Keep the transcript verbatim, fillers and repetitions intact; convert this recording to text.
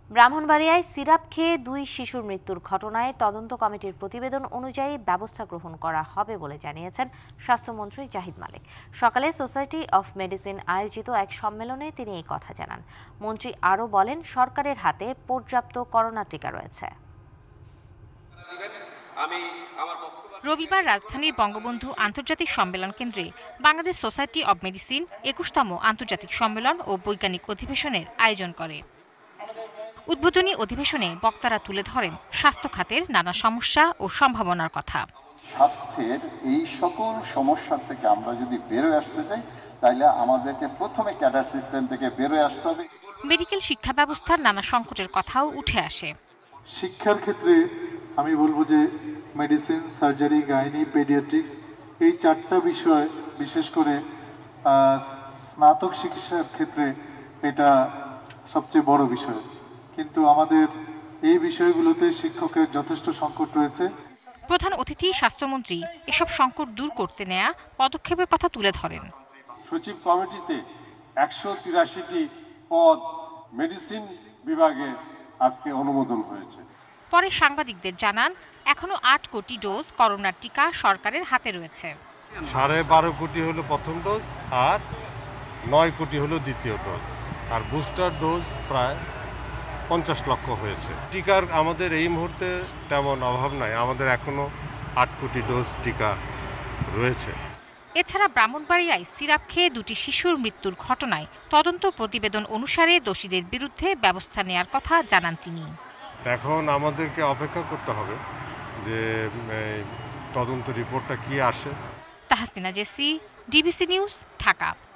ব্রাহ্মণবাড়িয়ায় syrup খেয়ে দুই শিশুর মৃত্যুর ঘটনায় তদন্ত কমিটির প্রতিবেদন অনুযায়ী ব্যবস্থা গ্রহণ করা হবে বলে জানিয়েছেন স্বাস্থ্যমন্ত্রী জাহিদ মালিক। সকালে সোসাইটি অফ মেডিসিন আয়োজিত এক সম্মেলনে তিনি এই কথা জানান। মন্ত্রী আরও বলেন, সরকারের হাতে পর্যাপ্ত করোনা টিকা রয়েছে। রবিবার রাজধানীর বঙ্গবন্ধু আন্তর্জাতিক সম্মেলন কেন্দ্রে বাংলাদেশ সোসাইটি অব মেডিসিন একুশতম আন্তর্জাতিক সম্মেলন ও বৈজ্ঞানিক অধিবেশনের আয়োজন করে। উদ্বোধনী অধিবেশনে বক্তারা তুলে ধরেন স্বাস্থ্য খাতের নানা সমস্যা ও সম্ভাবনার কথা। স্বাস্থ্যের এই সকল সমস্যার থেকে আমরা যদি বেরোয় আসতে চাই, তাহলে আমাদেরকে প্রথমে ক্যাডার সিস্টেম থেকে বেরোয় আসতে হবে। মেডিকেল শিক্ষা ব্যবস্থার নানা সংকটের কথাও উঠে আসে। শিক্ষার ক্ষেত্রে আমি বলবো যে মেডিসিন, সার্জারি, গাইনি, পেডিয়াট্রিক্স এই চারটা বিষয়, বিশেষ করে স্নাতক চিকিৎসার ক্ষেত্রে এটা সবচেয়ে বড় বিষয়, কিন্তু আমাদের এই বিষয়গুলোতে শিক্ষকের যথেষ্ট সংকট রয়েছে। প্রধান অতিথি স্বাস্থ্যমন্ত্রী এসব সংকট দূর করতে নেয়া পদক্ষেপের কথা তুলে ধরেন। সচিব কমিটিতে একশো তিরাশিটি পদ মেডিসিন বিভাগে আজকে অনুমোদন হয়েছে। পরে সাংবাদিকদের জানান, এখনো আট কোটি ডোজ করোনার টিকা সরকারের হাতে রয়েছে। সাড়ে বারো কোটি হলো প্রথম ডোজ আর নয় কোটি হলো দ্বিতীয় ডোজ, আর বুস্টার ডোজ প্রায় পঞ্চাশ লক্ষ হয়েছে। টিকার আমাদের এই মুহূর্তে তেমন অভাব নাই, আমাদের এখনো আট কোটি ডোজ টিকা রয়েছে। এছাড়া ব্রাহ্মণবাড়িয়ায় সিরাপ খেয়ে দুটি শিশুর মৃত্যুর ঘটনায় তদন্ত প্রতিবেদন অনুসারে দোষীদের বিরুদ্ধে ব্যবস্থা নেয়ার কথা জানান তিনি। এখন আমাদেরকে অপেক্ষা করতে হবে যে তদন্ত রিপোর্টটা কি আসে। Tahsina Jessy, DBC news, Dhaka.